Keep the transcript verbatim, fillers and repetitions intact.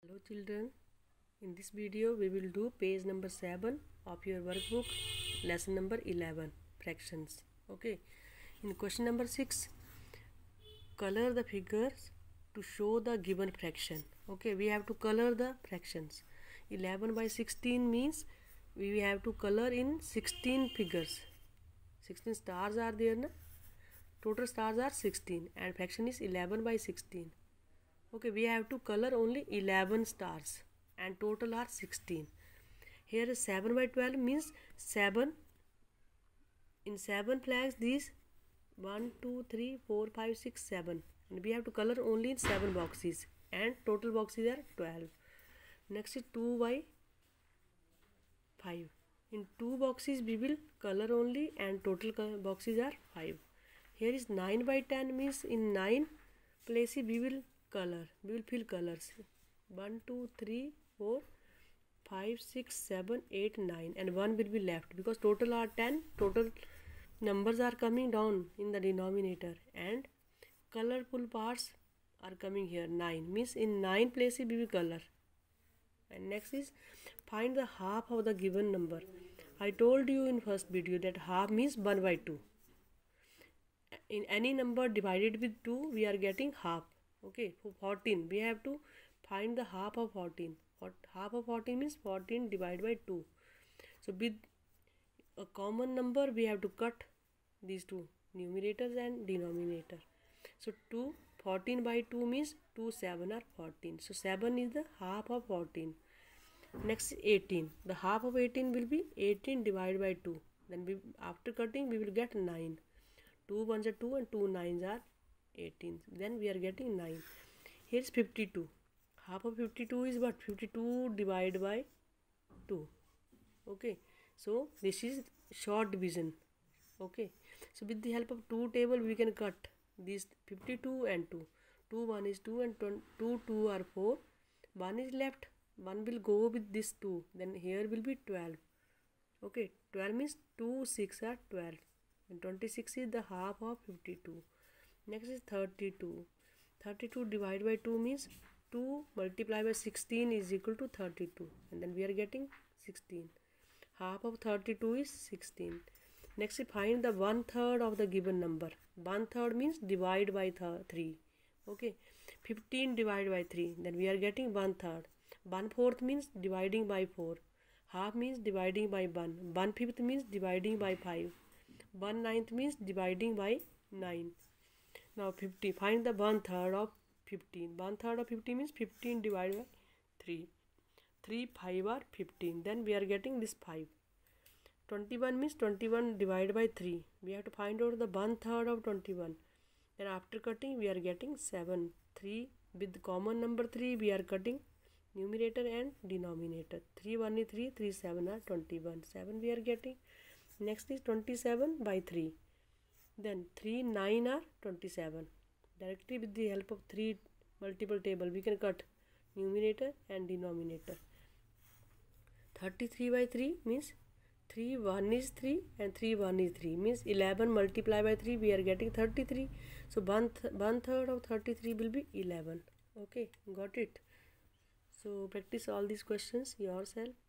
Hello children, in this video we will do page number seven of your workbook, lesson number eleven, fractions. Okay, in question number six, color the figures to show the given fraction. Okay, we have to color the fractions. eleven by sixteen means we have to color in sixteen figures. sixteen stars are there, na? Total stars are sixteen and fraction is eleven by sixteen. Okay, we have to color only eleven stars and total are sixteen. Here seven by twelve means seven. In seven flags these one, two, three, four, five, six, seven, and we have to color only in seven boxes and total boxes are twelve. Next is two by five. In two boxes we will color only and total boxes are five. Here is nine by ten means in nine places we will color, we will fill colors. one, two, three, four, five, six, seven, eight, nine, and one will be left because total are ten. Total numbers are coming down in the denominator and colorful parts are coming here. nine means in nine places we will color. And next is find the half of the given number. I told you in first video that half means one by two. In any number divided with two we are getting half. Okay, for fourteen we have to find the half of fourteen. What half of fourteen means fourteen divided by two. So with a common number we have to cut these two, numerators and denominator. So two, fourteen by two means two, seven are fourteen. So seven is the half of fourteen. Next is eighteen. The half of eighteen will be eighteen divided by two. Then we, after cutting we will get nine. two ones are two and two nines are eighteen. Then we are getting nine. Here is fifty-two. Half of fifty-two is what? fifty-two divided by two. Okay. So this is short division. Okay. So with the help of two table we can cut these fifty-two and two. two, one is two and two, two are four. one is left. one will go with this two. Then here will be twelve. Okay. twelve means two, six are twelve. And twenty-six is the half of fifty-two. Next is thirty-two. thirty-two divided by two means two multiplied by sixteen is equal to thirty-two. And then we are getting sixteen. Half of thirty-two is sixteen. Next, we find the one third of the given number. One third means divide by three. Okay. fifteen divided by three. Then we are getting one third. one fourth means dividing by four. Half means dividing by one. one fifth means dividing by five. one ninth means dividing by nine. Now fifty. Find the one third of fifteen. One third of fifteen means fifteen divided by three. three, five are fifteen. Then we are getting this five. twenty-one means twenty-one divided by three. We have to find out the one third of twenty-one. Then after cutting we are getting seven. three with common number three we are cutting numerator and denominator. three, one is three. three, seven are twenty-one. seven we are getting. Next is twenty-seven by three. Then three, nine are twenty-seven. Directly with the help of three multiple table we can cut numerator and denominator. thirty-three by three means three, one is three and three, one is three means eleven multiplied by three we are getting thirty-three. So one, th one third of thirty-three will be eleven. Okay, got it. So practice all these questions yourself.